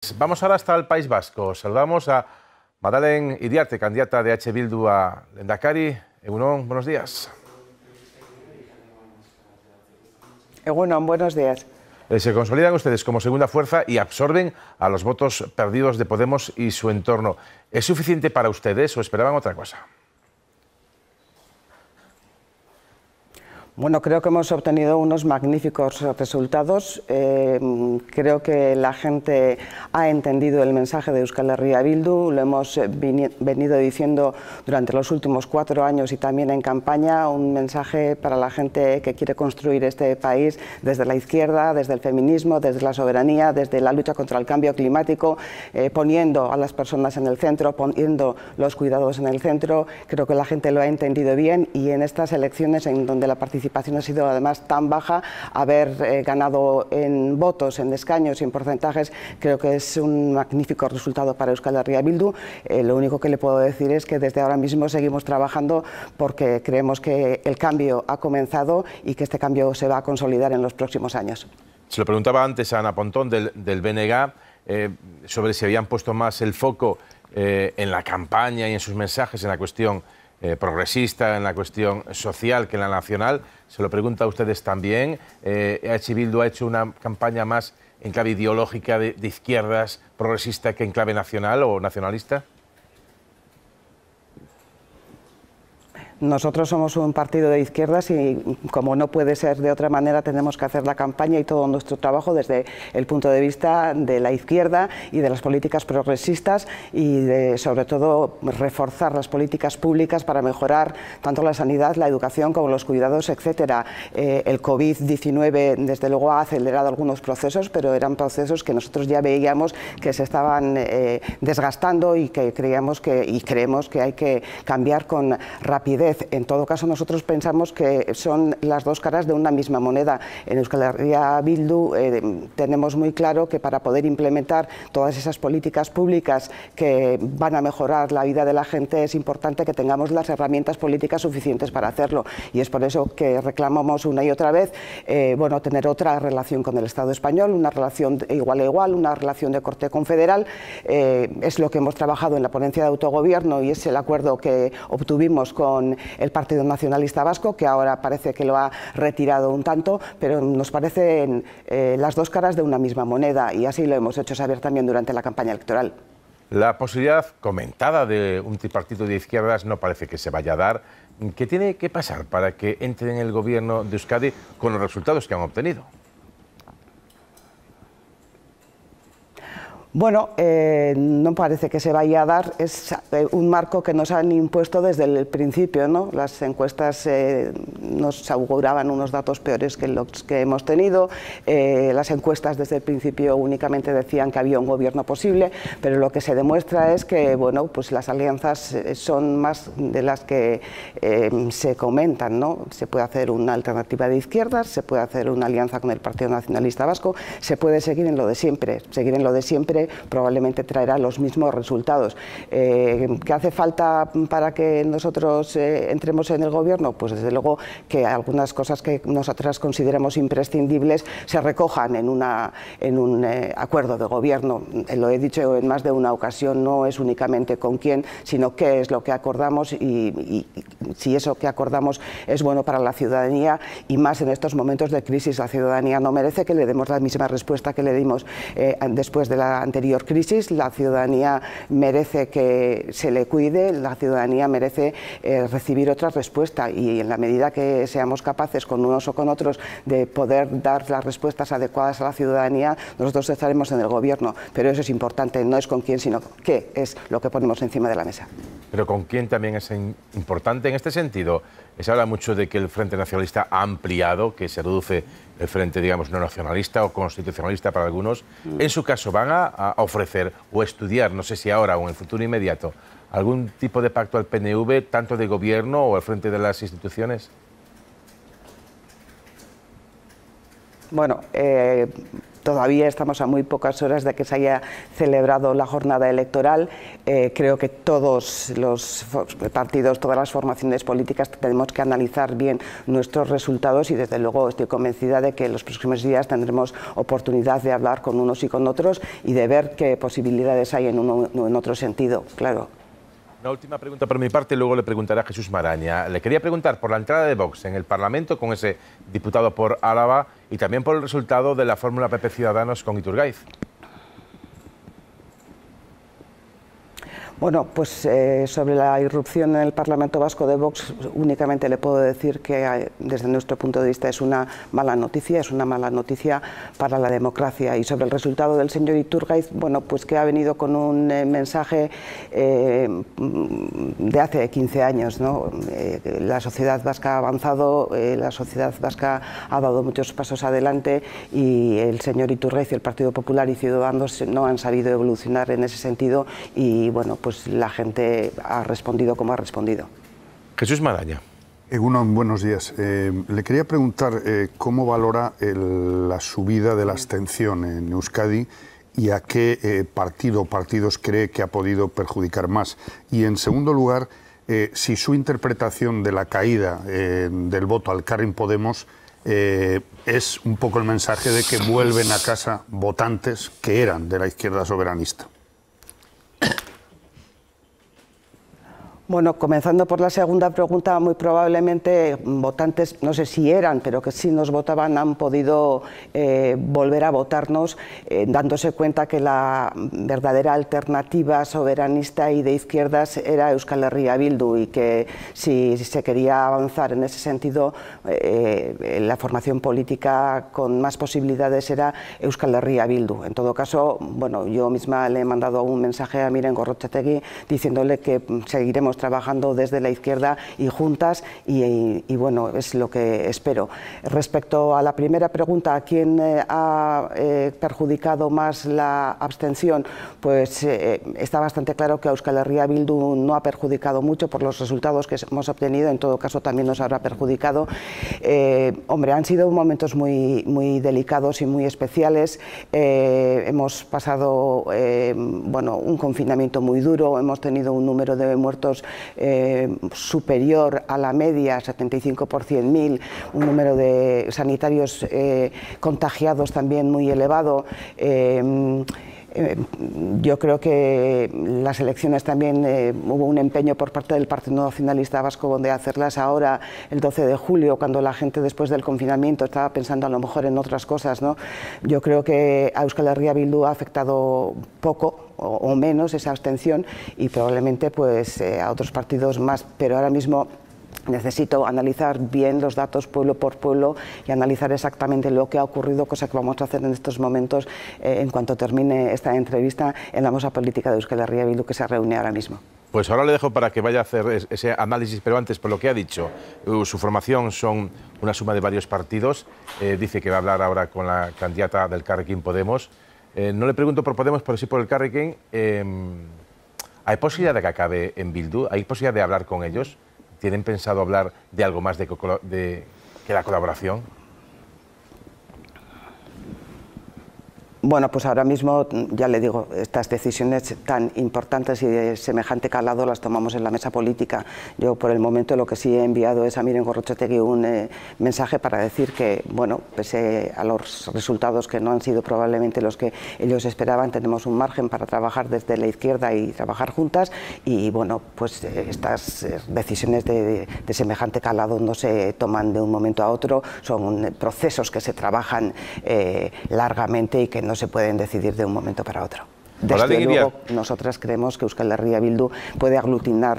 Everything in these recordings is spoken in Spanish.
Vamos ahora hasta el País Vasco. Saludamos a Madalen Iriarte, candidata de H. Bildu a Lehendakari. Egunon, buenos días. Egunon, buenos días. Se consolidan ustedes como segunda fuerza y absorben a los votos perdidos de Podemos y su entorno. ¿Es suficiente para ustedes o esperaban otra cosa? Bueno, creo que hemos obtenido unos magníficos resultados. Creo que la gente ha entendido el mensaje de Euskal Herria Bildu. Lo hemos venido diciendo durante los últimos 4 años y también en campaña. Un mensaje para la gente que quiere construir este país desde la izquierda, desde el feminismo, desde la soberanía, desde la lucha contra el cambio climático, poniendo a las personas en el centro, poniendo los cuidados en el centro. Creo que la gente lo ha entendido bien y en estas elecciones en donde la participación ha sido además tan baja, haber ganado en votos, en escaños y en porcentajes, creo que es un magnífico resultado para Euskal Herria Bildu. Lo único que le puedo decir es que desde ahora mismo seguimos trabajando porque creemos que el cambio ha comenzado y que este cambio se va a consolidar en los próximos años. Se lo preguntaba antes a Ana Pontón del BNG sobre si habían puesto más el foco en la campaña y en sus mensajes en la cuestión progresista, en la cuestión social que en la nacional. Se lo pregunto a ustedes también. H. Bildu ha hecho una campaña más en clave ideológica de izquierdas, progresista, que en clave nacional o nacionalista. Nosotros somos un partido de izquierdas y, como no puede ser de otra manera, tenemos que hacer la campaña y todo nuestro trabajo desde el punto de vista de la izquierda y de las políticas progresistas y de, sobre todo, reforzar las políticas públicas para mejorar tanto la sanidad, la educación como los cuidados, etcétera. El COVID-19, desde luego, ha acelerado algunos procesos, pero eran procesos que nosotros ya veíamos que se estaban desgastando y que creemos que hay que cambiar con rapidez. En todo caso, nosotros pensamos que son las dos caras de una misma moneda. En Euskal Herria Bildu tenemos muy claro que para poder implementar todas esas políticas públicas que van a mejorar la vida de la gente es importante que tengamos las herramientas políticas suficientes para hacerlo. Y es por eso que reclamamos una y otra vez tener otra relación con el Estado español, una relación igual a igual, una relación de corte confederal. Es lo que hemos trabajado en la ponencia de autogobierno y es el acuerdo que obtuvimos con el Partido Nacionalista Vasco, que ahora parece que lo ha retirado un tanto, pero nos parecen las dos caras de una misma moneda y así lo hemos hecho saber también durante la campaña electoral. La posibilidad comentada de un tripartito de izquierdas no parece que se vaya a dar. ¿Qué tiene que pasar para que entre en el gobierno de Euskadi con los resultados que han obtenido? Bueno, no parece que se vaya a dar, es un marco que nos han impuesto desde el principio, ¿no? Las encuestas nos auguraban unos datos peores que los que hemos tenido, las encuestas desde el principio únicamente decían que había un gobierno posible, pero lo que se demuestra es que pues las alianzas son más de las que se comentan, ¿no? Se puede hacer una alternativa de izquierdas, se puede hacer una alianza con el Partido Nacionalista Vasco, se puede seguir en lo de siempre, probablemente traerá los mismos resultados. ¿Qué hace falta para que nosotros entremos en el gobierno? Pues desde luego que algunas cosas que nosotras consideramos imprescindibles se recojan en un acuerdo de gobierno. Lo he dicho en más de una ocasión, no es únicamente con quién, sino qué es lo que acordamos y si eso que acordamos es bueno para la ciudadanía y más en estos momentos de crisis. La ciudadanía no merece que le demos la misma respuesta que le dimos después de la anterior crisis. La ciudadanía merece que se le cuide, la ciudadanía merece recibir otra respuesta y en la medida que seamos capaces con unos o con otros de poder dar las respuestas adecuadas a la ciudadanía, nosotros estaremos en el gobierno, pero eso es importante, no es con quién, sino qué es lo que ponemos encima de la mesa. Pero con quién también es importante en este sentido. Se habla mucho de que el Frente Nacionalista ha ampliado, que se reduce el Frente, digamos, no nacionalista o constitucionalista para algunos. En su caso, ¿van a ofrecer o estudiar, no sé si ahora o en el futuro inmediato, algún tipo de pacto al PNV, tanto de gobierno o al frente de las instituciones? Bueno, todavía estamos a muy pocas horas de que se haya celebrado la jornada electoral. Creo que todos los partidos, todas las formaciones políticas tenemos que analizar bien nuestros resultados y desde luego estoy convencida de que en los próximos días tendremos oportunidad de hablar con unos y con otros y de ver qué posibilidades hay en uno o en otro sentido, claro. Una última pregunta por mi parte, luego le preguntaré a Jesús Maraña. Le quería preguntar por la entrada de Vox en el Parlamento con ese diputado por Álava y también por el resultado de la fórmula PP Ciudadanos con Iturgaiz. Bueno, pues sobre la irrupción en el Parlamento Vasco de Vox únicamente le puedo decir que desde nuestro punto de vista es una mala noticia para la democracia. Y sobre el resultado del señor Iturgaiz, bueno, pues que ha venido con un mensaje de hace 15 años, ¿no? La sociedad vasca ha avanzado, la sociedad vasca ha dado muchos pasos adelante y el señor Iturgaiz y el Partido Popular y Ciudadanos no han sabido evolucionar en ese sentido y bueno, pues la gente ha respondido como ha respondido. Jesús Maraña. Egunon, buenos días. Le quería preguntar cómo valora la subida de la abstención en Euskadi y a qué partido o partidos cree que ha podido perjudicar más. Y en segundo lugar, si su interpretación de la caída del voto al Elkarrekin Podemos es un poco el mensaje de que vuelven a casa votantes que eran de la izquierda soberanista. Bueno, comenzando por la segunda pregunta, muy probablemente votantes, no sé si eran, pero que sí nos votaban, han podido volver a votarnos, dándose cuenta que la verdadera alternativa soberanista y de izquierdas era Euskal Herria Bildu y que si se quería avanzar en ese sentido, la formación política con más posibilidades era Euskal Herria Bildu. En todo caso, bueno, yo misma le he mandado un mensaje a Miren Gorrotxategi diciéndole que seguiremos trabajando desde la izquierda y juntas y bueno, es lo que espero. Respecto a la primera pregunta, ¿a quién ha perjudicado más la abstención? Pues está bastante claro que a Euskal Herria Bildu no ha perjudicado mucho por los resultados que hemos obtenido, en todo caso también nos habrá perjudicado. Hombre, han sido momentos muy delicados y muy especiales. Hemos pasado bueno, un confinamiento muy duro, hemos tenido un número de muertos superior a la media, 75 por 100.000, un número de sanitarios contagiados también muy elevado. Yo creo que las elecciones también hubo un empeño por parte del Partido Nacionalista Vasco de hacerlas ahora, el 12 de julio, cuando la gente después del confinamiento estaba pensando a lo mejor en otras cosas, ¿no? Yo creo que a Euskal Herria Bildu ha afectado poco o menos esa abstención y probablemente pues a otros partidos más, pero ahora mismo necesito analizar bien los datos pueblo por pueblo y analizar exactamente lo que ha ocurrido, cosa que vamos a hacer en estos momentos en cuanto termine esta entrevista en la mesa política de Euskal Herria Bildu que se reúne ahora mismo. Pues ahora le dejo para que vaya a hacer ese análisis, pero antes, por lo que ha dicho, su formación son una suma de varios partidos, dice que va a hablar ahora con la candidata del Elkarrekin Podemos. No le pregunto por Podemos, pero sí por el Elkarrekin. ¿Hay posibilidad de que acabe en Bildu? ¿Hay posibilidad de hablar con ellos? ¿Tienen pensado hablar de algo más que la colaboración? Bueno, pues ahora mismo, ya le digo, estas decisiones tan importantes y de semejante calado las tomamos en la mesa política. Yo, por el momento, lo que sí he enviado es a Miren Gorrotxategi un mensaje para decir que, bueno, pese a los resultados que no han sido probablemente los que ellos esperaban, tenemos un margen para trabajar desde la izquierda y trabajar juntas y, bueno, pues estas decisiones de semejante calado no se toman de un momento a otro, son procesos que se trabajan largamente y que no se pueden decidir de un momento para otro. Desde luego, nosotras creemos que Euskal Herria Bildu puede aglutinar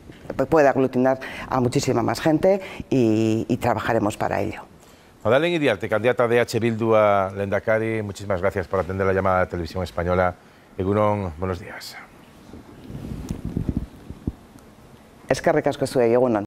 a muchísima más gente y trabajaremos para ello. Madalen Iriarte, candidata de H. Bildu a Lehendakari, muchísimas gracias por atender la llamada de la televisión española. Egunon, buenos días. Eskerrik asko zuei, egunon.